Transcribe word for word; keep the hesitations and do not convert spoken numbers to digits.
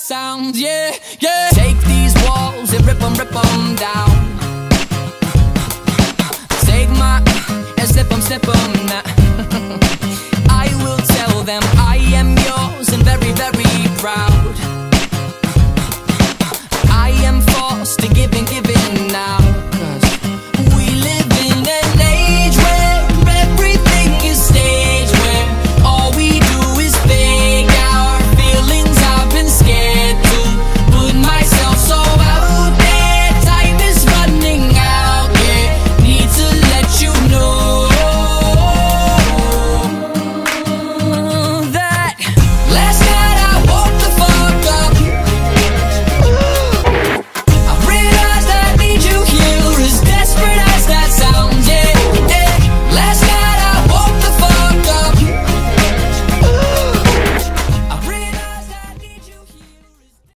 sound, yeah, yeah. Take these walls and rip them, rip them down. Take my and slip them, slip them